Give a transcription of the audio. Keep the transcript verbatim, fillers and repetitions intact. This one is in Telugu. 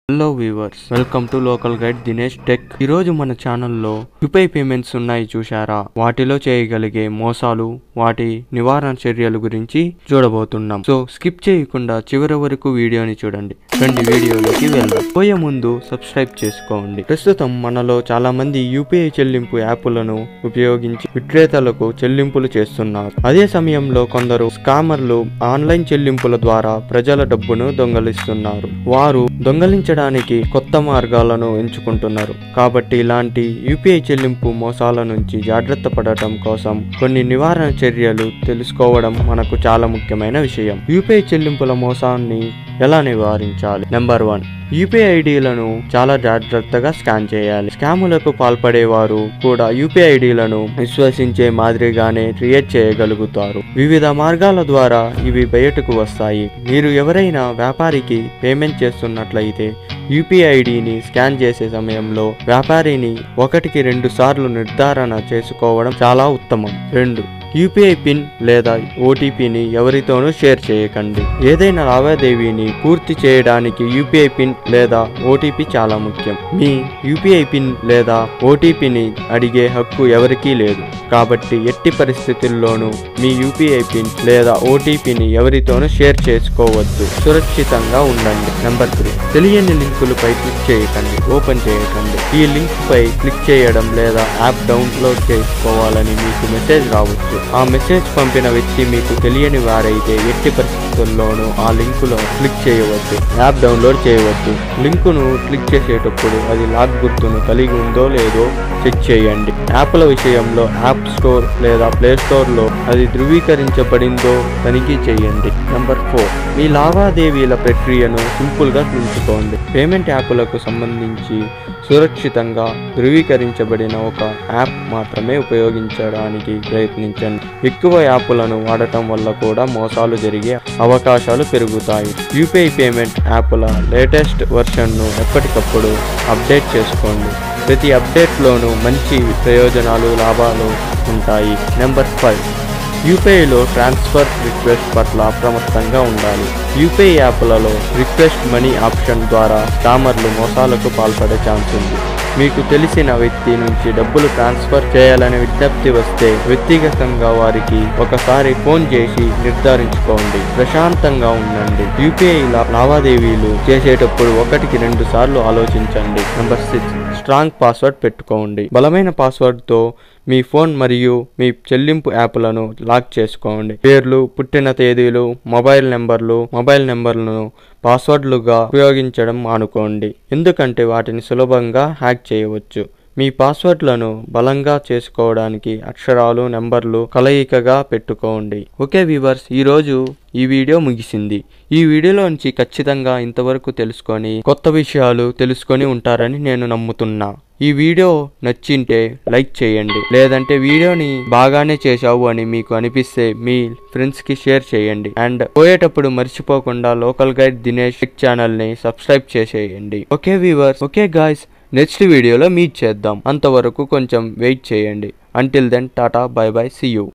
Hello viewers, welcome to local guide Dinesh tech. ఈ రోజు మన ఛానల్లో యూపీఐ పేమెంట్స్ ఉన్నాయి చూశారా, వాటిలో చేయగలిగే మోసాలు, వాటి నివారణ చర్యల గురించి చూడబోతున్నాం. సో స్కిప్ చేయకుండా చివరి వరకు వీడియోని చూడండి. రెండు వీడియోలోకి వెళ్దాం. పోయే ముందు సబ్స్క్రైబ్ చేసుకోండి. ప్రస్తుతం మనలో చాలా మంది యూపీఐ చెల్లింపు యాప్లను ఉపయోగించి విక్రేతలకు చెల్లింపులు చేస్తున్నారు. అదే సమయంలో కొందరు స్కామర్లు ఆన్లైన్ చెల్లింపుల ద్వారా ప్రజల డబ్బును దొంగలిస్తున్నారు. వారు దొంగలించడానికి కొత్త మార్గాలను ఎంచుకుంటున్నారు. కాబట్టి ఇలాంటి యూపీఐ చెల్లింపు మోసాల నుంచి జాగ్రత్త పడటం కోసం కొన్ని నివారణ చర్యలు తెలుసుకోవడం మనకు చాలా ముఖ్యమైన విషయం. యూపీఐ చెల్లింపుల మోసాన్ని ఎలా నివారించాలి? నెంబర్ వన్, యూపీఐ ఐడీలను చాలా జాగ్రత్తగా స్కాన్ చేయాలి. స్కాములకు పాల్పడేవారు కూడా యూపీఐ ఐడీలను విశ్వసించే మాదిరిగానే క్రియేట్ చేయగలుగుతారు. వివిధ మార్గాల ద్వారా ఇవి బయటకు వస్తాయి. మీరు ఎవరైనా వ్యాపారికి పేమెంట్ చేస్తున్నట్లయితే యూపీఐ ఐడిని స్కాన్ చేసే సమయంలో వ్యాపారిని ఒకటికి రెండు సార్లు నిర్ధారణ చేసుకోవడం చాలా ఉత్తమం. రెండు, యూపీఐ పిన్ లేదా ఓటీపీని ఎవరితోనూ షేర్ చేయకండి. ఏదైనా లావాదేవీని పూర్తి చేయడానికి యూపీఐ పిన్ లేదా ఓటీపీ చాలా ముఖ్యం. మీ యూపీఐ పిన్ లేదా ఓటీపీని అడిగే హక్కు ఎవరికీ లేదు. కాబట్టి ఎట్టి పరిస్థితుల్లోనూ మీ యూపీఐ పిన్ లేదా ఓటీపీని ఎవరితోనూ షేర్ చేసుకోవద్దు. సురక్షితంగా ఉండండి. నెంబర్ త్రీ, తెలియని లింకులపై క్లిక్ చేయకండి, ఓపెన్ చేయకండి. ఈ లింక్ పై క్లిక్ చేయడం లేదా యాప్ డౌన్లోడ్ చేసుకోవాలని మీకు మెసేజ్ రావచ్చు. ఆ మెసేజ్ పంపిన వ్యక్తి మీకు తెలియని వారైతే ఎట్టి పరిస్థితుల్లోనూ ఆ లింకులో క్లిక్ చేయవద్దు, యాప్ డౌన్లోడ్ చేయవద్దు. లింకును క్లిక్ చేసేటప్పుడు అది లాక్ గుర్తును కలిగి ఉందో లేదో చెక్ చేయండి. యాప్ల విషయంలో యాప్ స్టోర్ లేదా ప్లే స్టోర్లో అది ధృవీకరించబడిందో తనిఖీ చేయండి. నెంబర్ ఫోర్, మీ లావాదేవీల ప్రక్రియను సింపుల్గా ఉంచుకోండి. పేమెంట్ యాప్లకు సంబంధించి సురక్షితంగా ధృవీకరించబడిన ఒక యాప్ మాత్రమే ఉపయోగించడానికి ప్రయత్నించండి. ఎక్కువ యాప్లను వాడటం వల్ల కూడా మోసాలు జరిగే అవకాశాలు పెరుగుతాయి. యూపీఐ పేమెంట్ యాప్ల లేటెస్ట్ వర్షన్ను ఎప్పటికప్పుడు అప్డేట్ చేసుకోండి. ప్రతి అప్డేట్లోనూ మంచి ప్రయోజనాలు, లాభాలు ఉంటాయి. నెంబర్ ఫైవ్, యూపీఐలో ట్రాన్స్ఫర్ రిక్వెస్ట్ పట్ల అప్రమత్తంగా ఉండాలి. యూపీఐ యాప్లలో రిక్వెస్ట్ మనీ ఆప్షన్ ద్వారా స్కామర్లు మోసాలకు పాల్పడే ఛాన్స్ ఉంది. మీకు తెలిసిన వ్యక్తి నుంచి డబ్బులు ట్రాన్స్ఫర్ చేయాలనే విజ్ఞప్తి వస్తే వ్యక్తిగతంగా వారికి ఒకసారి ఫోన్ చేసి నిర్ధారించుకోండి. ప్రశాంతంగా ఉండండి. యూపీఐ లావాదేవీలు చేసేటప్పుడు ఒకటికి రెండు సార్లు ఆలోచించండి. నెంబర్ సిక్స్, స్ట్రాంగ్ పాస్వర్డ్ పెట్టుకోండి. బలమైన పాస్వర్డ్తో మీ ఫోన్ మరియు మీ చెల్లింపు యాప్లను లాక్ చేసుకోండి. పేర్లు, పుట్టిన తేదీలు, మొబైల్ నెంబర్లు మొబైల్ నెంబర్లను పాస్వర్డ్లుగా ఉపయోగించడం మానుకోండి. ఎందుకంటే వాటిని సులభంగా హ్యాక్ చేయవచ్చు. మీ పాస్వర్డ్లను బలంగా చేసుకోవడానికి అక్షరాలు, నెంబర్లు కలయికగా పెట్టుకోండి. ఓకే వ్యూవర్స్, ఈరోజు ఈ వీడియో ముగిసింది. ఈ వీడియోలోంచి ఖచ్చితంగా ఇంతవరకు తెలుసుకొని కొత్త విషయాలు తెలుసుకొని ఉంటారని నేను నమ్ముతున్నా. ఈ వీడియో నచ్చింటే లైక్ చేయండి, లేదంటే వీడియోని బాగానే చేశావు అని మీకు అనిపిస్తే మీ ఫ్రెండ్స్కి షేర్ చేయండి. అండ్ పోయేటప్పుడు మర్చిపోకుండా లోకల్ గైడ్ దినేష్ టెక్ ఛానల్ని సబ్స్క్రైబ్ చేసేయండి. Okay viewers, okay guys, next వీడియోలో మీట్ చేద్దాం. అంతవరకు కొంచెం వెయిట్ చేయండి. Until then tata, bye bye, see you.